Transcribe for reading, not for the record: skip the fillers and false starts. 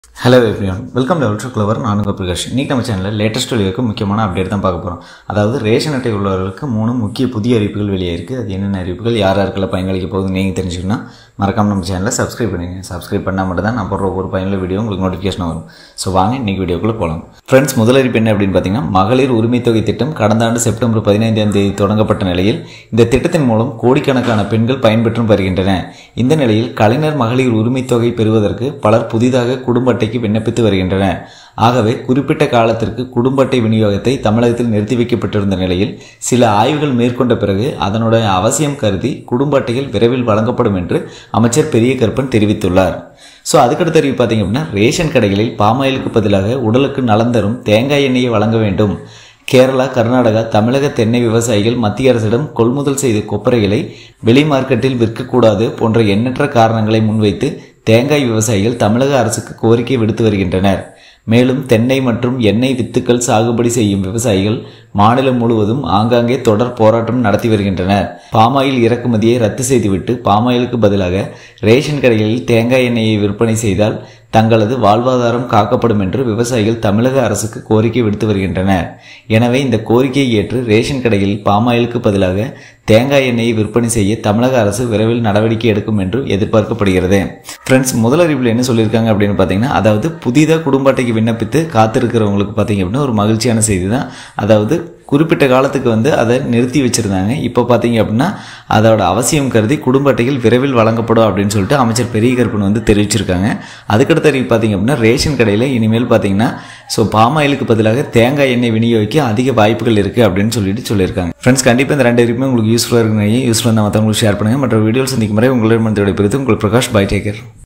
Hello everyone, welcome to Ultra Clever. நான் உங்கள் பிரகாஷ். இன்னைக்கு நம்ம சேனலில் லேட்டஸ்ட் வெளியாக முக்கியமான அப்டேட் தான் பார்க்க போகிறோம். அதாவது ரேஷன் அட்டை உள்ளவர்களுக்கு 3 முக்கிய புதிய அறிவிப்புகள் வெளியே இருக்குது. அது என்னென்ன அறிவிப்புகள் யார் யாருக்கெல்லாம் பயனளிக்க போகுதுன்னு நீங்கள் தெரிஞ்சுக்கணும்னா மறக்காம நம்ம சேனலை சப்ஸ்கிரைப் பண்ணுங்கள். சப்ஸ்கிரைப் பண்ணால் மட்டும் தான் நான் போடுற ஒவ்வொரு பயனுள்ள வீடியோ உங்களுக்கு நோட்டிஃபிகேஷன் வரும். ஸோ வாங்க இன்றைக்கி வீடியோக்குள்ளே போகலாம். ஃப்ரெண்ட்ஸ், முதல் அறிவிப்பு என்ன அப்படின்னு பார்த்தீங்கன்னா, மகளிர் உரிமைத் தொகை திட்டம் கடந்த ஆண்டு செப்டம்பர் 15ஆம் தேதி தொடங்கப்பட்ட நிலையில் இந்த திட்டத்தின் மூலம் கோடிக்கணக்கான பெண்கள் பயன்பெற்றும் வருகின்றன. இந்த நிலையில் கலைஞர் மகளிர் உரிமைத் தொகை பெறுவதற்கு பலர் புதிதாக குடும்ப அட்டைக்கு விண்ணப்பித்து வருகின்றனர். ஆகவே குறிப்பிட்ட காலத்திற்கு குடும்ப அட்டை விநியோகத்தை தமிழகத்தில் நிறுத்தி வைக்கப்பட்டிருந்த நிலையில் சில ஆய்வுகள் மேற்கொண்ட பிறகு அதனுடைய அவசியம் கருதி குடும்ப அட்டைகள் விரைவில் வழங்கப்படும் என்று அமைச்சர் பெரிய கருப்பன் தெரிவித்துள்ளார். ஸோ அதுக்கடுத்த அறிவு பார்த்தீங்க அப்படின்னா, ரேஷன் கடைகளில் பாமாயிலுக்கு பதிலாக உடலுக்கு நலம் தரும் தேங்காய் எண்ணெயை வழங்க வேண்டும். கேரளா, கர்நாடகா, தமிழக தென்னை விவசாயிகள் மத்திய அரசிடம் கொள்முதல் செய்த கொப்பரைகளை வெளி மார்க்கெட்டில் விற்கக்கூடாது போன்ற எண்ணற்ற காரணங்களை முன்வைத்து தேங்காய் விவசாயிகள் தமிழக அரசுக்கு கோரிக்கை விடுத்து வருகின்றனர். மேலும் தென்னை மற்றும் எண்ணெய் வித்துக்கள் சாகுபடி செய்யும் விவசாயிகள் மாநிலம் முழுவதும் ஆங்காங்கே தொடர் போராட்டம் நடத்தி வருகின்றனர். பாமாயில் இறக்குமதியை ரத்து செய்துவிட்டு பாமாயிலுக்கு பதிலாக ரேஷன் கடைகளில் தேங்காய் எண்ணெயை விற்பனை செய்தால் தங்களது வாழ்வாதாரம் காக்கப்படும் என்று விவசாயிகள் தமிழக அரசுக்கு கோரிக்கை விடுத்து வருகின்றனர். எனவே இந்த கோரிக்கையை ஏற்று ரேஷன் கடைகளில் பாமாயிலுக்கு பதிலாக தேங்காய் எண்ணெயை விற்பனை செய்ய தமிழக அரசு விரைவில் நடவடிக்கை எடுக்கும் என்று எதிர்பார்க்கப்படுகிறது. ஃப்ரெண்ட்ஸ், முதல் அறிவிப்பில் என்ன சொல்லியிருக்காங்க அப்படின்னு பார்த்தீங்கன்னா, அதாவது புதிதாக குடும்ப அட்டைக்கு விண்ணப்பித்து காத்திருக்கிறவங்களுக்கு பார்த்தீங்க அப்படின்னா ஒரு மகிழ்ச்சியான செய்தி தான். அதாவது குறிப்பிட்ட காலத்துக்கு அதை நிறுத்தி வச்சுருந்தாங்க. இப்போ பார்த்தீங்க அப்படின்னா அதோட அவசியம் கருதி குடும்ப அட்டைகள் விரைவில் வழங்கப்படும் அப்படின்னு சொல்லிட்டு அமைச்சர் பெரிய கருப்பன் தெரிவிச்சிருக்காங்க. அதுக்கடுத்த அறிவிப்பு பார்த்தீங்க அப்படின்னா, ரேஷன் கடையில் இனிமேல் பார்த்தீங்கன்னா பாமாயிலுக்கு பதிலாக தேங்காய் எண்ணெய் விநியோகிக்க அதிக வாய்ப்புகள் இருக்குது அப்படின்னு சொல்லியிருக்காங்க. ஃப்ரெண்ட்ஸ், கண்டிப்பாக இந்த 2 அறிவிப்புமே உங்களுக்கு யூஸ்ஃபுல்லாக இருக்குங்க. யூஸ்ஃபுல்லாக மற்றவங்களுக்கு ஷேர் பண்ணுங்கள். மற்ற வீடியோஸ் சந்திக்கும் முறை உங்களிடம் விடைபெறுவது உங்கள் பிரகாஷ். By, take care.